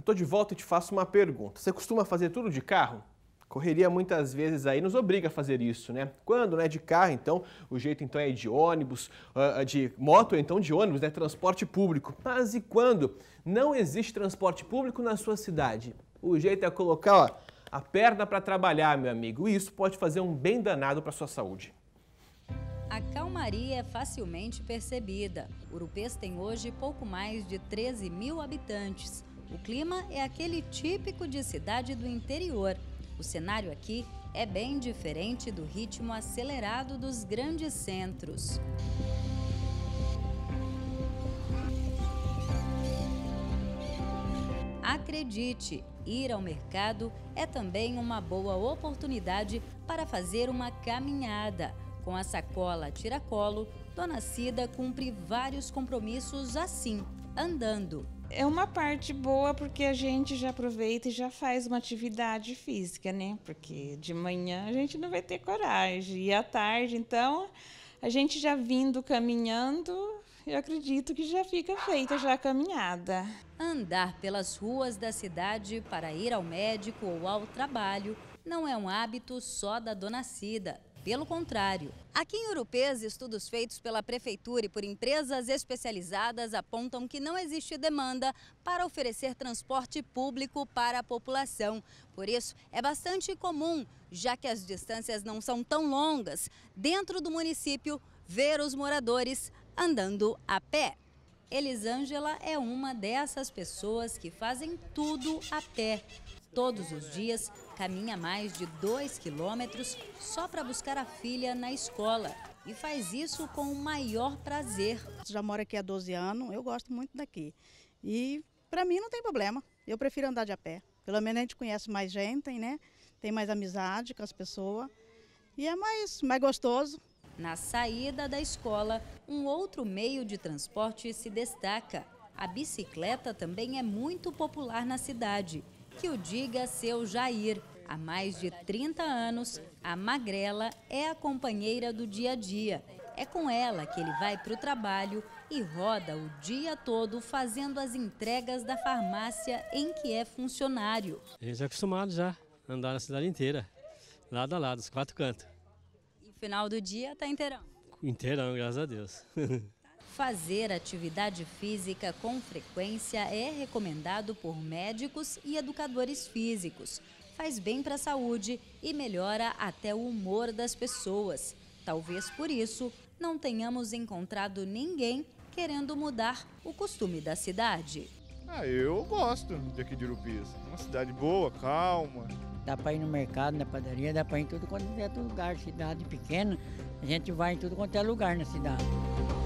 tô de volta e te faço uma pergunta. Você costuma fazer tudo de carro? Correria muitas vezes aí nos obriga a fazer isso, né? Quando não é de carro, então, o jeito então é de ônibus, de moto ou então de ônibus, né? Transporte público. Mas e quando não existe transporte público na sua cidade? O jeito é colocar, ó, a perna para trabalhar, meu amigo. E isso pode fazer um bem danado para sua saúde. A calmaria é facilmente percebida. Urupês tem hoje pouco mais de 13 mil habitantes. O clima é aquele típico de cidade do interior. O cenário aqui é bem diferente do ritmo acelerado dos grandes centros. Acredite, ir ao mercado é também uma boa oportunidade para fazer uma caminhada. Com a sacola tiracolo, Dona Cida cumpre vários compromissos assim, andando. É uma parte boa porque a gente já aproveita e já faz uma atividade física, né? Porque de manhã a gente não vai ter coragem. E à tarde, então, a gente já vindo caminhando, eu acredito que já fica feita já a caminhada. Andar pelas ruas da cidade para ir ao médico ou ao trabalho não é um hábito só da Dona Cida. Pelo contrário, aqui em Urupês, estudos feitos pela Prefeitura e por empresas especializadas apontam que não existe demanda para oferecer transporte público para a população. Por isso, é bastante comum, já que as distâncias não são tão longas, dentro do município, ver os moradores andando a pé. Elisângela é uma dessas pessoas que fazem tudo a pé. Todos os dias, caminha mais de 2 quilômetros só para buscar a filha na escola. E faz isso com o maior prazer. Já moro aqui há 12 anos, eu gosto muito daqui. E para mim não tem problema, eu prefiro andar de a pé. Pelo menos a gente conhece mais gente, né? Tem mais amizade com as pessoas e é mais gostoso. Na saída da escola, um outro meio de transporte se destaca. A bicicleta também é muito popular na cidade. Que o diga seu Jair. Há mais de 30 anos, a magrela é a companheira do dia a dia. É com ela que ele vai para o trabalho e roda o dia todo fazendo as entregas da farmácia em que é funcionário. A gente é acostumado já a andar na cidade inteira, lado a lado, os 4 cantos. E no final do dia tá inteirão? Inteirão, graças a Deus. Fazer atividade física com frequência é recomendado por médicos e educadores físicos. Faz bem para a saúde e melhora até o humor das pessoas. Talvez por isso não tenhamos encontrado ninguém querendo mudar o costume da cidade. Eu gosto daqui de Urupês. Uma cidade boa, calma. Dá para ir no mercado, na padaria, dá para ir em tudo quanto é lugar. Cidade pequena, a gente vai em tudo quanto é lugar na cidade.